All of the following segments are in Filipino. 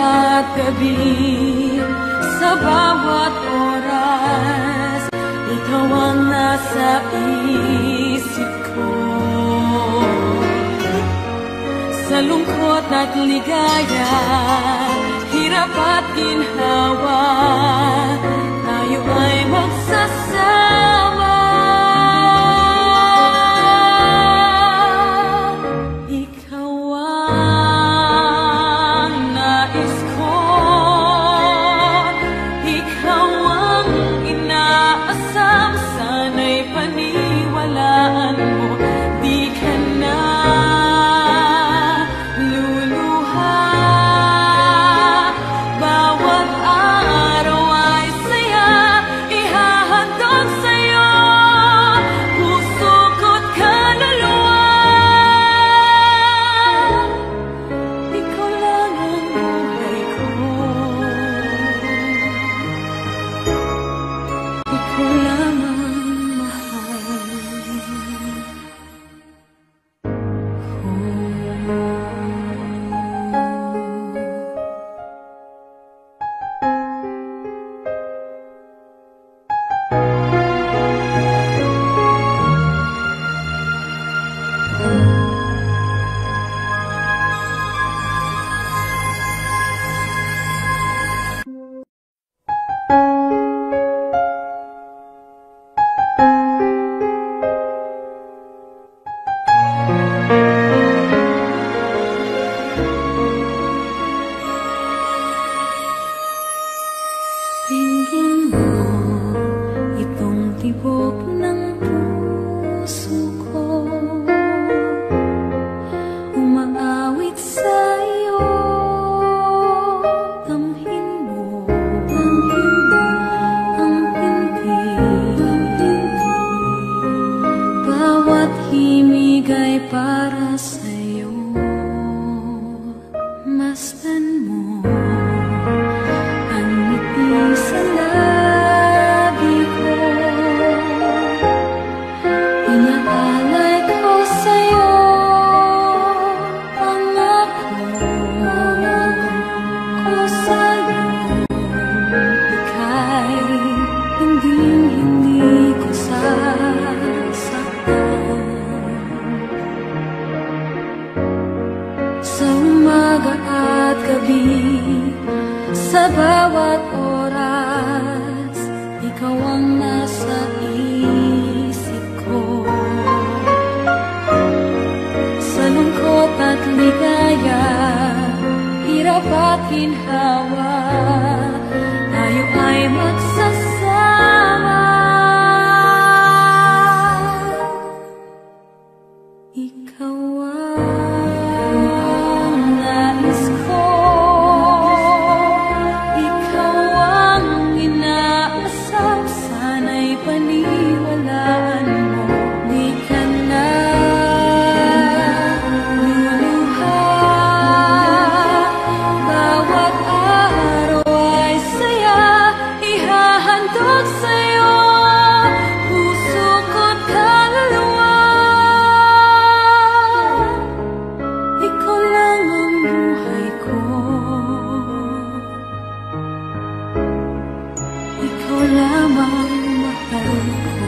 at gabi, sa bawat oras, ikaw ang nasa isip ko. Sa lungkot at ligaya, hirap at ginhawa, tayo ay magsasama. Sa bawat oras, ikaw ang nasa isip ko. Sa lungkot at ligaya, hirap at ginhawa, tayo ay magsasama. Ikaw ang nais ko, ikaw ang inaasam, sana'y paniwalaan mo. Di ka na luluha, bawat araw ay saya, ihahandog sa'yo puso ko't kaluluwa. Ikaw lang ang buhay ko, ikaw lamang mahal ko.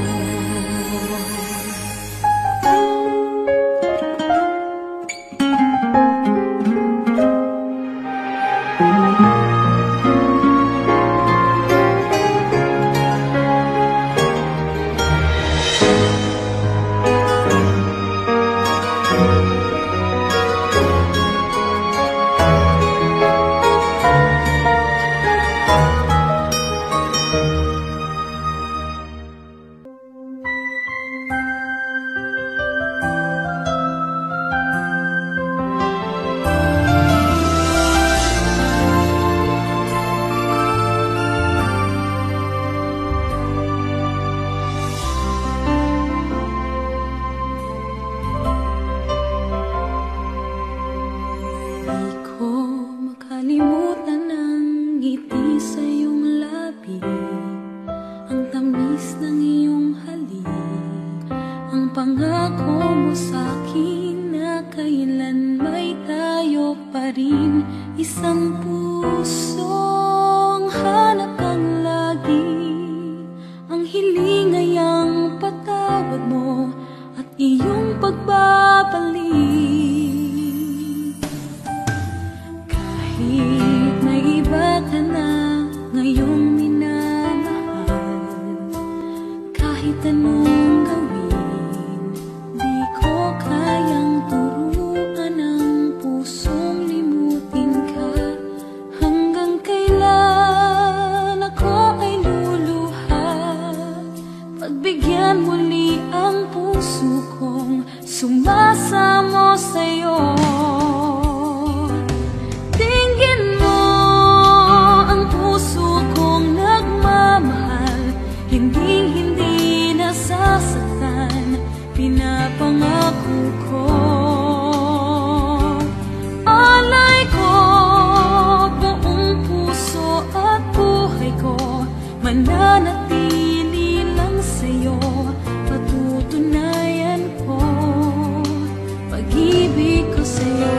Di ko makalimutan ang ngiti sa iyong labi, ang tamis ng iyong halik, ang pangako mo sa'kin na kailan may tayo pa rin isang puso. pusong hanap kang lagi. Ang hiling ay ang patawad mo at iyong pagbabalik. Kahit may iba ka na ngayong minamahal, kahit anong gawin, di ko kayang turuan ang pusong limutin ka. Hanggang kailan ako ay luluha, pagbigyan muli ang puso kong sumasamo sa'yo. Tingin mo ang puso kong nagmamahal, hindi nasasaktan, pinapangako ko. Alay ko, buong puso at buhay ko, mananatili lang sa'yo. Patutunayan ko pag-ibig ko sa'yo.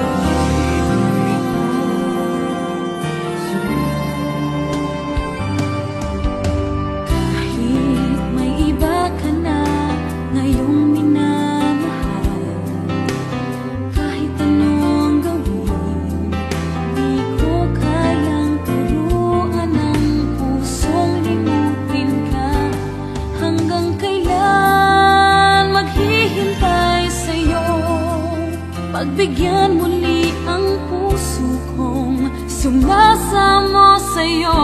Kahit may iba ka na ngayong minamahal, kahit anong gawin, di ko kayang turuan ang pusong limutin ka. Hanggang kailan maghihintay sa'yo, pagbigyan muli ang puso kong sumasamo sa'yo.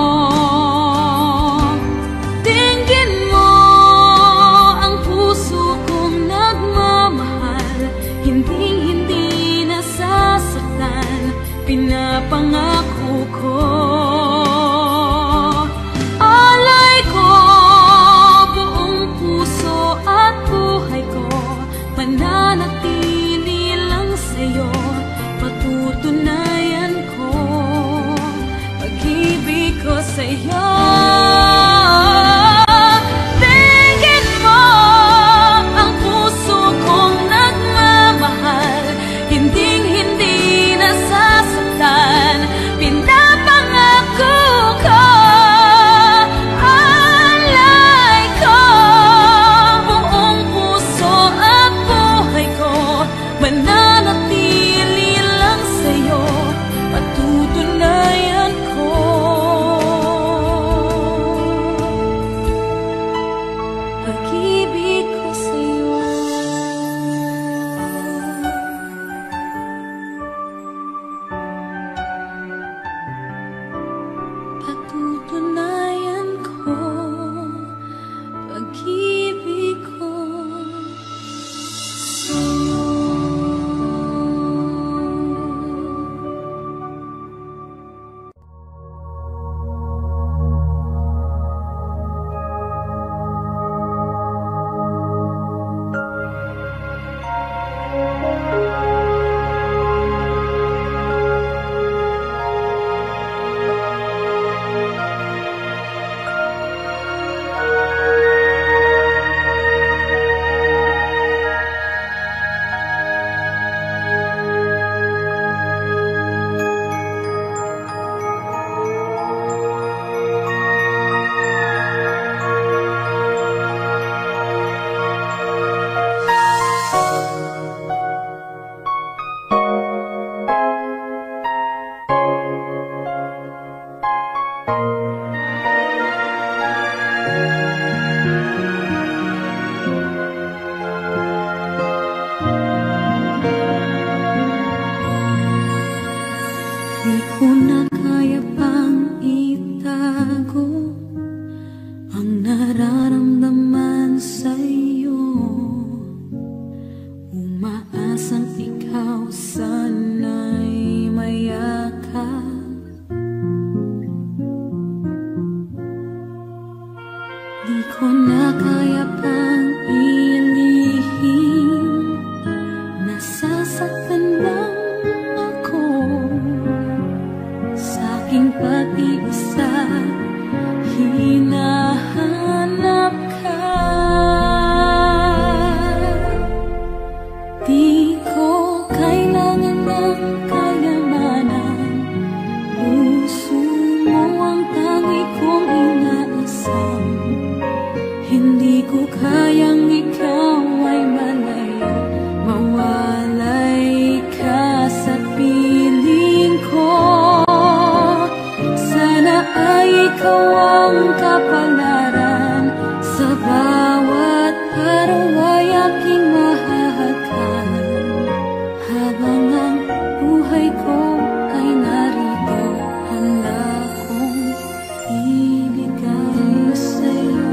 Tingin mo ang puso kong nagmamahal, hindi nasasaktan, pinapangako ko. Alay ko, buong puso at buhay ko, mananatili lang sa'yo. Patutunayan ko pag-ibig ko sa'yo. Tingin mo ang puso kong nagmamahal, hindi nasasaktan, pinapangako ko. Alay ko, buong puso at buhay ko, mananatili lang sa'yo. Patutunayan ko pag-ibig ko sa'yo. Patutunayan ko pag-ibig ko sa'yo. Di ko na kaya pang itago ang nararamdaman sa'yo. Umaasang ikaw sana'y mayakap. Di ko na kaya pang ilihim, nasasaktan lang ako sa aking pag-iisa. Hinahanap ka, di ko kailangan ng kayamanan, puso kapalaran. Sa bawat araw ay aking mahahagan. Habang ang buhay ko ay narito, handa kong ibigay sa'yo.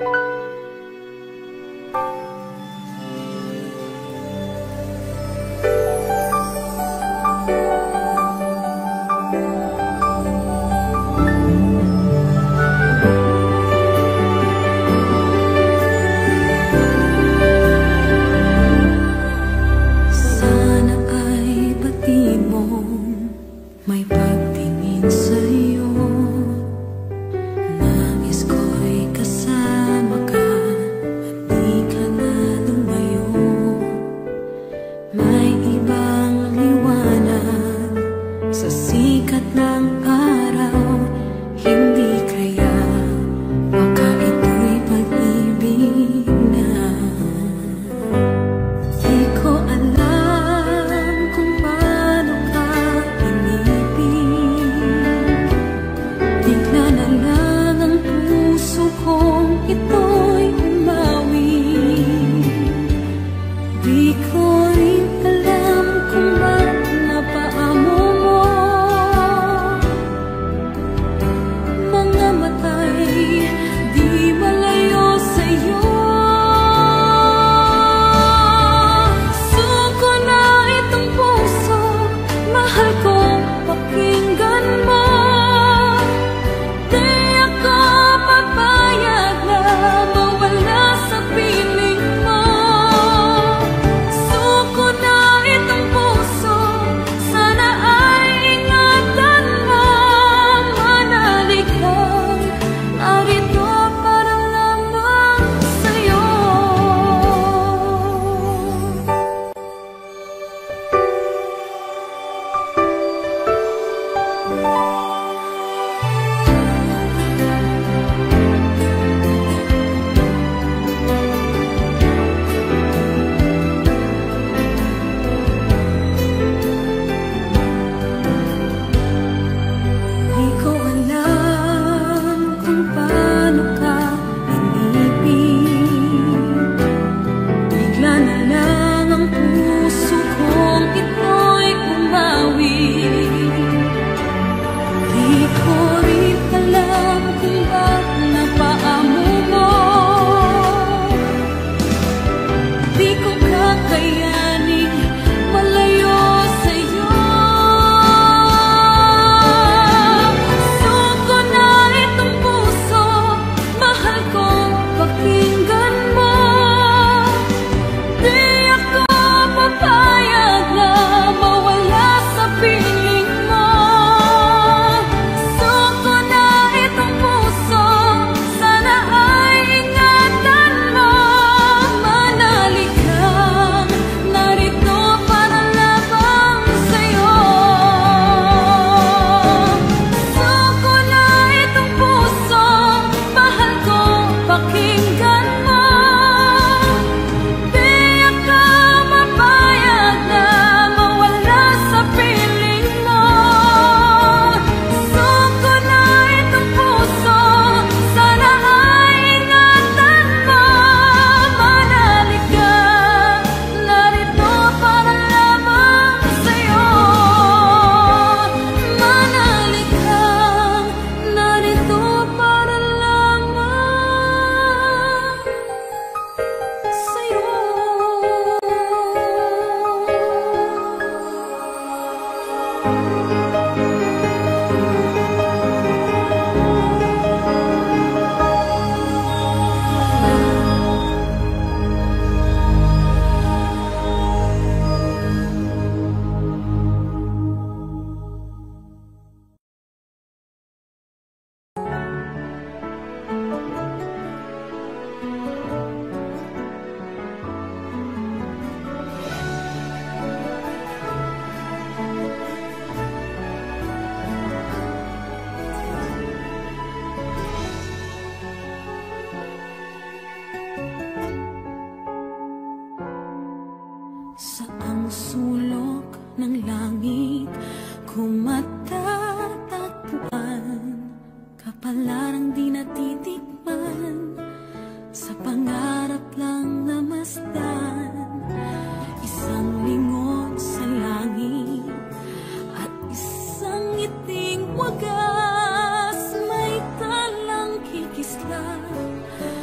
wagas may talang kikisla.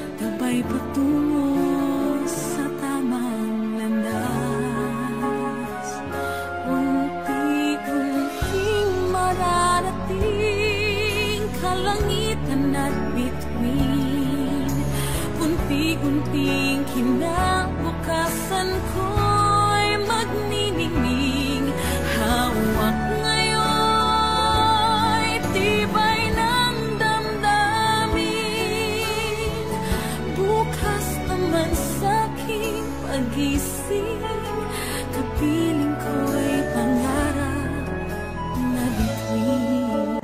ay patungo sa tamang landas. Unti-unting mararating kalangitan at bituin. Unti-unting kinabukasan ko'y magniningning. Hawak ngayon, tibay ng damdamin. Bukas naman sa'king pag-ising, kapiling ko'y pangarap na bituin.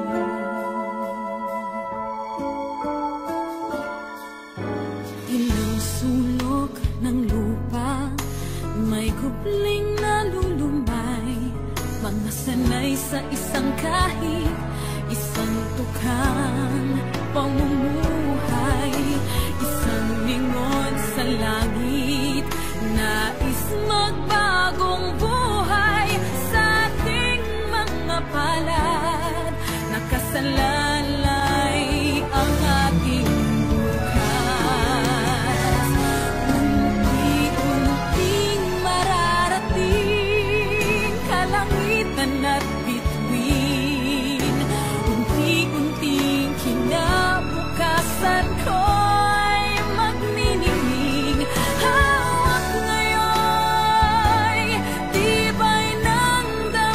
Ilang sulok ng lupa, may gubling na lulumay. Mga sanay sa isang kahig, isang tukang pamumuhay. Isang lingon sa langit, nais magbagong buhay. Sa ating mga palad, nakasalalay ang ating bukas. Unti-unting mararating kalangitan at bituin. Unti-unting kinabukasan ko'y magniningning. Hawak ngayon, tibay ng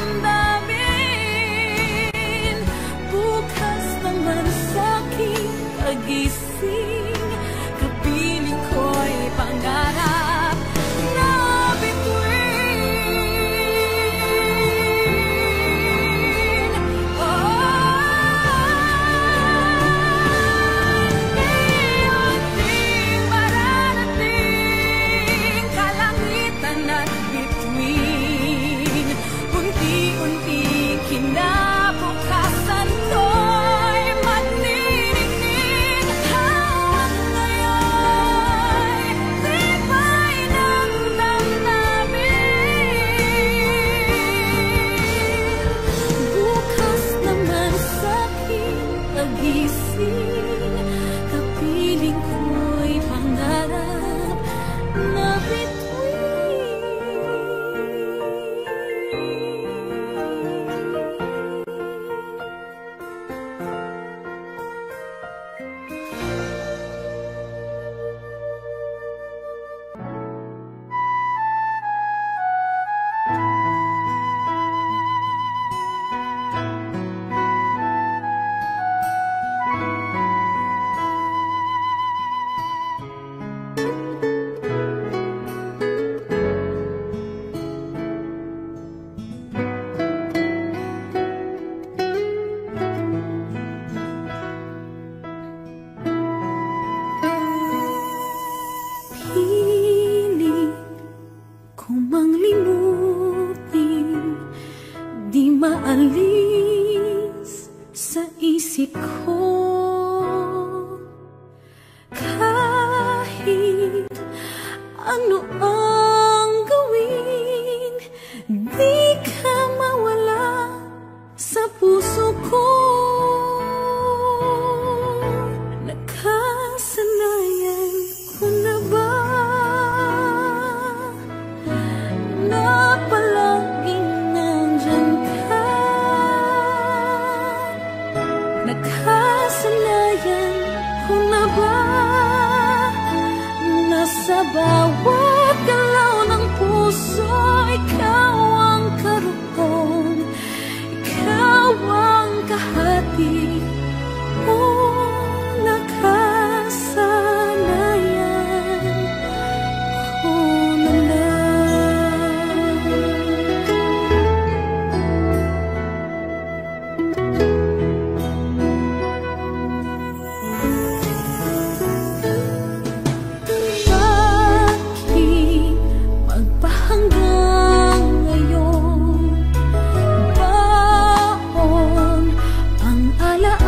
damdamin. Bukas naman sa'king pag-ising, kapiling ko'y pangarap na bituin. Unti-unting mararating kalangitan at bituin. Unti-unting kinabukasan ko'y magniningning. Hawak ngayon, tibay ng damdamin. Bukas naman sa'king pag-ising, kapiling ko'y pangarap na bituin. Piling kung manglimutin, di maalis sa isip ko. Kahit ano ang gawin, di ka mawala sa puso ko. Nakasanayan ko na ba na palaging nandyan ka? Nakasanayan ko na ba na sa bawat galaw ng puso ikaw ang karoon, ikaw ang kahati? Nakasanayan ko na lang. Bakit magpahanggang ngayon? Baon ang alaala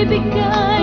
ibigay